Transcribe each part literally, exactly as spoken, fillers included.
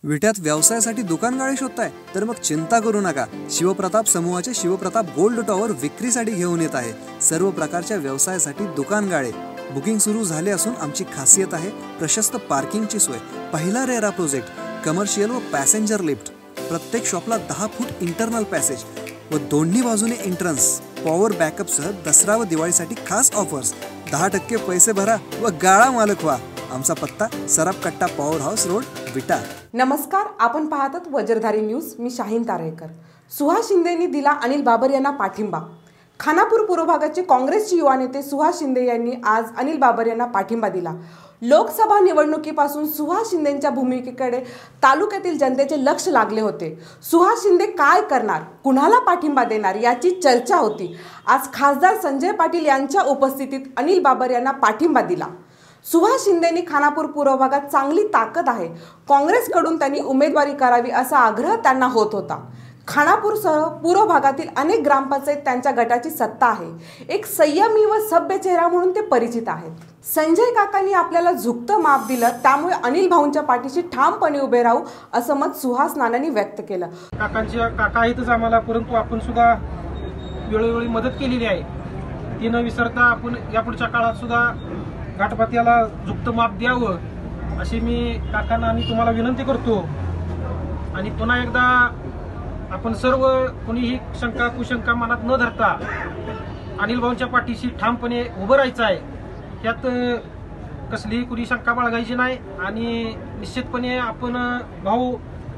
विट्यात व्यवसायासाठी दुकान गाळे शोधताय तर मग चिंता करू नका। शिवप्रताप समूहाचे शिवप्रताप गोल्ड टॉवर विक्रीसाठी घेऊन येत आहे। सर्व प्रकारच्या व्यवसायासाठी दुकान गाळे बुकिंग सुरू झाले असून आमची खासियत आहे प्रशस्त पार्किंगची सोय, पहिला रेरा प्रोजेक्ट, कमर्शियल व पॅसेंजर लिफ्ट, प्रत्येक शॉपला दहा फूट इंटरनल पॅसेज व दोन्ही बाजूने एंट्रन्स, पॉवर बॅकअप सह दसरा व दिवाळीसाठी खास ऑफर्स। दहा टक्के पैसे भरा व गाळा मालक व्हा। आमचा पत्ता सराफ कट्टा पॉवर हाऊस रोड विटा। नमस्कार, आपण पाहतात वज्रधारी न्यूज। मी शाहीन तारेकर। सुहास शिंदेंनी दिला अनिल बाबर यांना पाठिंबा। खानापूर पूर्व भागाचे काँग्रेसचे युवा नेते सुहास शिंदे यांनी आज अनिल बाबर यांना पाठिंबा दिला। लोकसभा निवडणुकीपासून सुहास शिंदेंच्या भूमिकेकडे तालुक्यातील जनतेचे लक्ष लागले होते। सुहास शिंदे काय करणार, कुणाला पाठिंबा देणार याची चर्चा होती। आज खासदार संजय पाटील यांच्या उपस्थितीत अनिल बाबर यांना पाठिंबा दिला। सुहास शिंदेंनी खानापूर पूर्व भागात चांगली ताकद आहे, काँग्रेसकडून त्यांनी उमेदवारी करावी असा आग्रह त्यांना होत होता। खानापूरसह पूर्व भागातील अनेक ग्रामपंचायत त्यांच्या गटाची सत्ता आहे। एक संयमी व सभ्य चेहरा म्हणून ते परिचित आहेत। संजय काकांनी आपल्याला झुकतं माप दिलं, त्यामुळे अनिल भाऊंच्या पाठीशी ठामपणे उभे राहू असं मत सुहास नानांनी व्यक्त केलं। काकांच्या काका आहेतच आम्हाला, परंतु आपण सुद्धा वेळोवेळी मदत केलेली आहे। ती न विसरता आपण यापुढच्या काळात सुद्धा घाटपात्याला झुकतं माप द्यावं अशी मी काकांना आणि तुम्हाला विनंती करतो। आणि पुन्हा एकदा आपण सर्व कोणीही शंका कुशंका मनात न धरता अनिल भाऊंच्या पाठीशी ठामपणे उभं राहायचं आहे। त्यात कसलीही कुणी शंका बाळगायची नाही आणि निश्चितपणे आपण भाऊ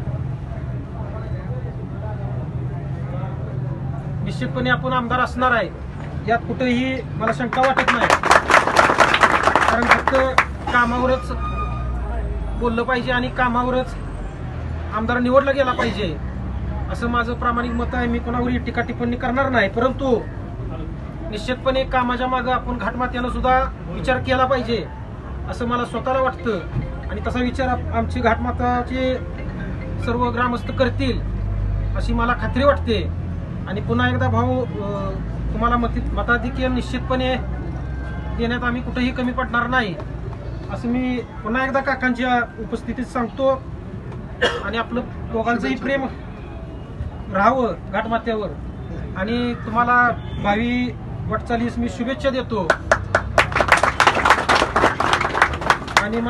निश्चितपणे आपण आमदार असणार आहे, यात कुठेही मला शंका वाटत नाही। कारण फक्त कामावरच बोललं पाहिजे आणि कामावरच आमदार निवडला गेला पाहिजे असं माझं प्रामाणिक मत आहे। मी कोणावरही टीका टिप्पणी करणार नाही, परंतु निश्चितपणे कामाच्या मागे आपण घाटमात्यानं सुद्धा विचार केला पाहिजे असं मला स्वतःला वाटतं। आणि तसा विचार आमची घाटमाताचे सर्व ग्रामस्थ करतील अशी मला खात्री वाटते। आणि पुन्हा एकदा भाऊ तुम्हाला मती मताधिक्य निश्चितपणे देण्यात आम्ही कुठेही कमी पडणार नाही असं मी पुन्हा एकदा काकांच्या उपस्थितीत सांगतो। आणि आपलं दोघांचंही प्रेम राहावं घाटमात्यावर आणि तुम्हाला भावी वाटचालीस मी शुभेच्छा देतो। आणि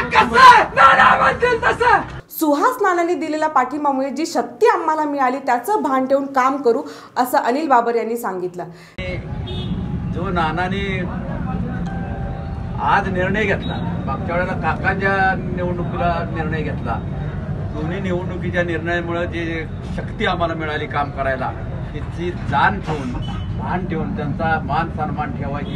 सुहास नानांनी दिलेल्या पाठिंबामुळे जी शक्ती आम्हाला मिळाली त्याचं भान ठेवून काम करू असं अनिल बाबर यांनी सांगितलं। जो नानांनी आज निर्णय घेतला, मागच्या वेळेला काकांच्या निवडणुकीला निर्णय घेतला, दोन्ही निवडणुकीच्या निर्णयामुळे जे शक्ती आम्हाला मिळाली काम करायला, त्याची जाण ठेवून भान ठेवून त्यांचा मान सन्मान ठेवायची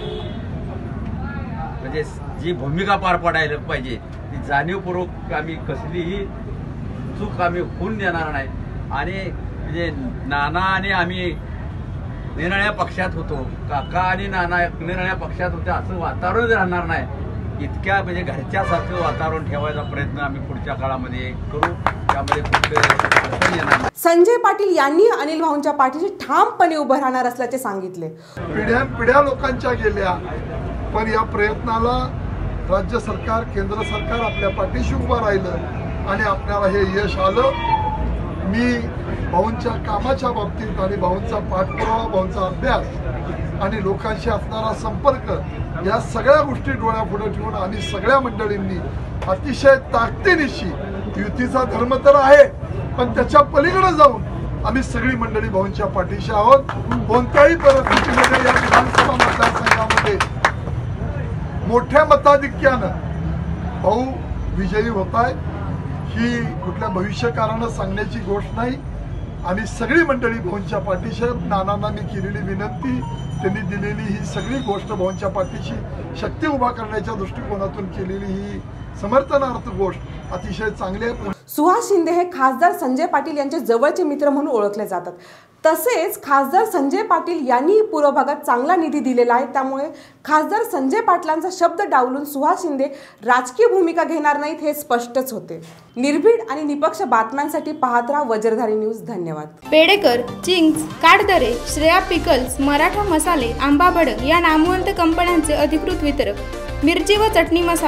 म्हणजे जी भूमिका पार पाडायला पाहिजे ती जाणीवपूर्वक आम्ही कसलीही चूक आम्ही होऊन देणार नाही। आणि म्हणजे नाना आणि आम्ही निरनिळ्या पक्षात होतो, काका आणि नाना निरनिळ्या पक्षात होते असं वातावरण राहणार नाही। इतक्या म्हणजे घरच्यासारखं वातावरण ठेवायचा प्रयत्न आम्ही पुढच्या काळामध्ये करू, त्यामध्ये कुठे। संजय पाटील यांनी अनिल भाऊंच्या पाठीशी ठामपणे उभं राहणार असल्याचे सांगितले। पिढ्या पिढ्या लोकांच्या गेल्या, पण या प्रयत्नाला राज्य सरकार केंद्र सरकार आपल्या पाठीशी उभं राहिलं आणि आपल्याला हे यश आलं। मी भाऊंच्या कामाच्या बाबतीत आणि भाऊंचा पाठपुरावा, भाऊंचा अभ्यास आणि लोकांशी असणारा संपर्क या सगळ्या गोष्टी डोळ्यापुढे ठेवून आणि सगळ्या मंडळींनी अतिशय ताकदीनिशी, युतीचा धर्म तर आहे पण त्याच्या पलीकडे जाऊन आम्ही सगळी मंडळी भाऊंच्या पाठीशी आहोत। कोणत्याही परिस्थितीमध्ये या विधानसभा मतदारसंघामध्ये मोठ्या मताधिक्यानं भाऊ विजयी होत आहे ही कुठल्या भविष्यकाळानं सांगण्याची गोष्ट नाही। आणि सगळी मंडळी भाऊंच्या पाठीशी, नानांनी केलेली विनंती, त्यांनी दिलेली ही सगळी गोष्ट भाऊंच्या पाठीशी शक्ती उभा करण्याच्या दृष्टिकोनातून केलेली ही समर्थनार्थ गोष्ट अतिशय चांगली आहे। सुहास शिंदे हे खासदार संजय पाटील यांचे जवळचे मित्र म्हणून ओळखले जातात। तसेच खासदार संजय पाटील यांनी पूर्व भागात चांगला निधी दिलेला आहे, त्यामुळे खासदार संजय पाटलांचा शब्द डावलून सुहास शिंदे राजकीय भूमिका घेणार नाहीत हे स्पष्टच होते। निर्भीड आणि निपक्ष बातम्यांसाठी पाहत राहा वज्रधारी न्यूज। धन्यवाद। पेडेकर, चिंग्स, काटदरे, श्रेया पिकल्स, मराठा मसाले, आंबा भडक या नामवंत कंपन्यांचे अधिकृत वितरक, मिरची व चटणी मसाला,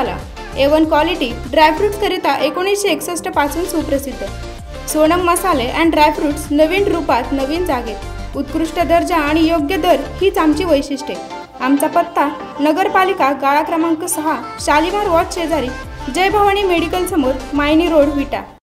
ए वन क्वालिटी ड्रायफ्रुट्सकरिता एकोणीसशे एकसष्ट पासून सुप्रसिद्ध. सोनम मसाले अँड ड्रायफ्रुट्स नवीन रूपात नवीन जागेत. उत्कृष्ट दर्जा आणि योग्य दर हीच आमची वैशिष्ट्ये. आमचा पत्ता नगरपालिका गाळा क्रमांक सहा, शालिमार वॉच शेजारी, जय भवानी मेडिकल समोर, मायनी रोड, विटा.